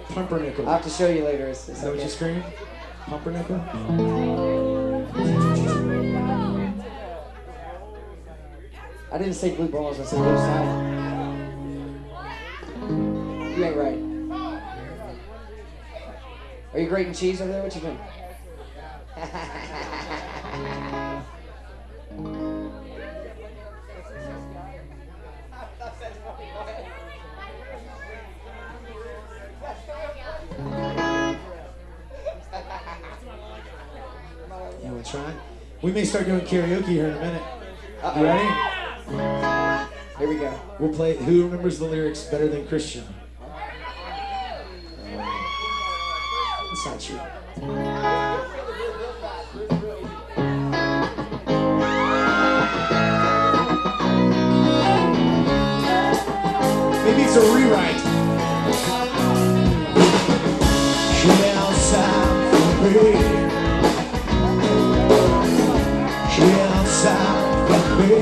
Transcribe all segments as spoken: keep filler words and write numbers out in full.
Pumpernickel. I'll have to show you later. It's, it's Is that okay. what you scream? Pumpernickel? I didn't say blue balls, I said blue side. You ain't right. Are you grating cheese over there? What you doing? You want to try? We may start doing karaoke here in a minute. Uh-oh. You ready? Here we go. We'll play Who Remembers the Lyrics Better Than Christian? That's not true. Maybe it's a rewrite. She outside for me. She outside for me.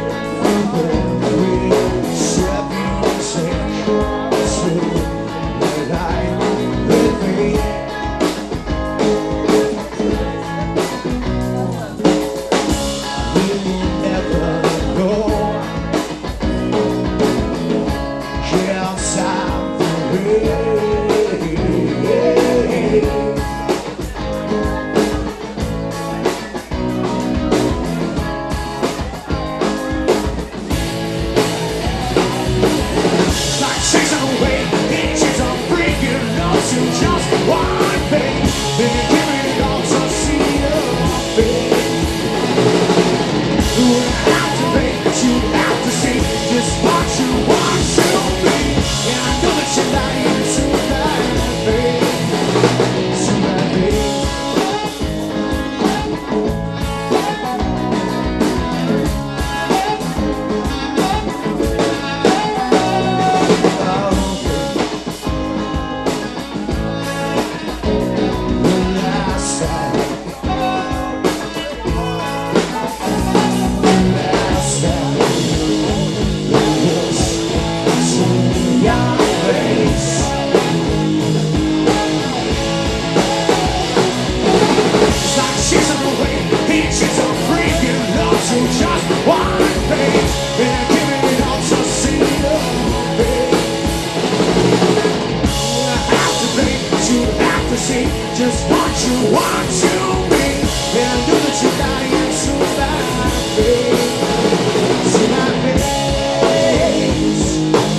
Just what you want to be, and I know that you're dying so bad, babe. See my face,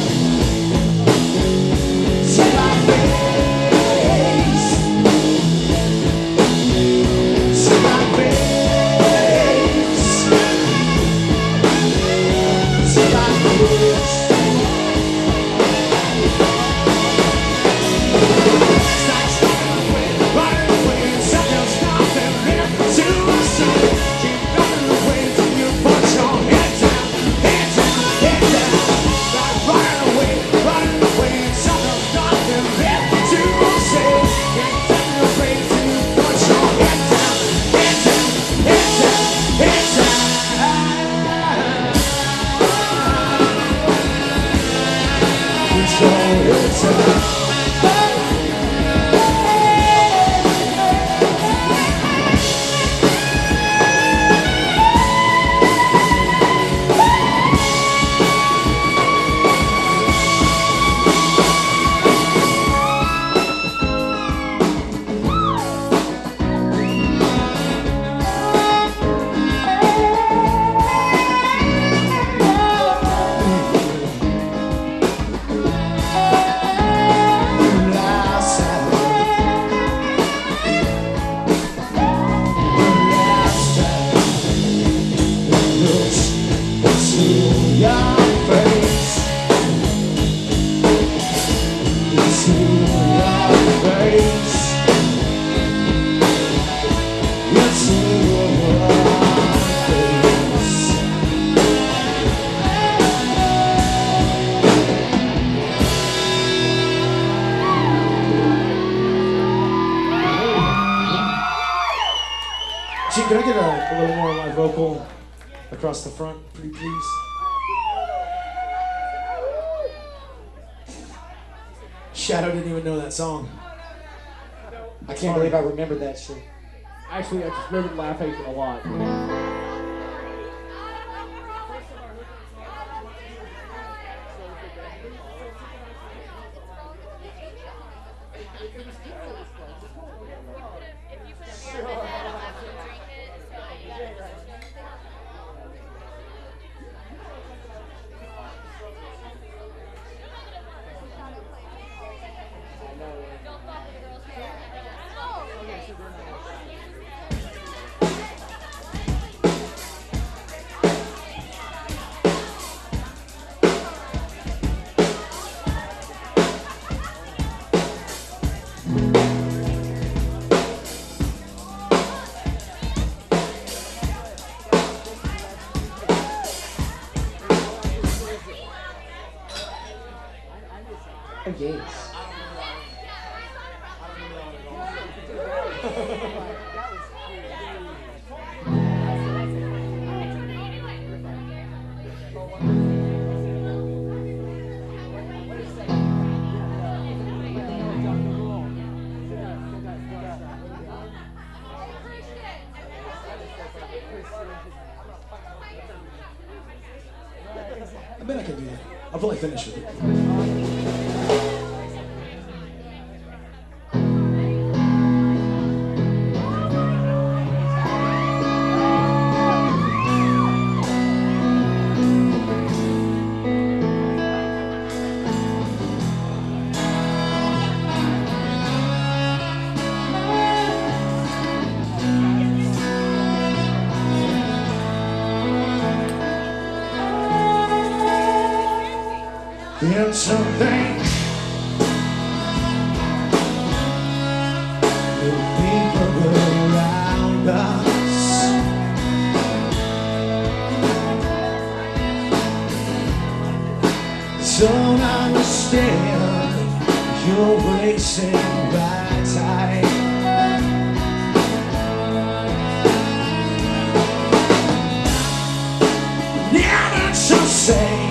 see my face, see my face, see my face. Can I get a, a little more of my vocal across the front, pretty please? Shadow didn't even know that song. I can't believe I remembered that shit. Actually, I just remembered laughing a lot. Yes. I bet I can do that. I'll probably finish with it. It's something the people around us don't understand. You're racing right time. Never to say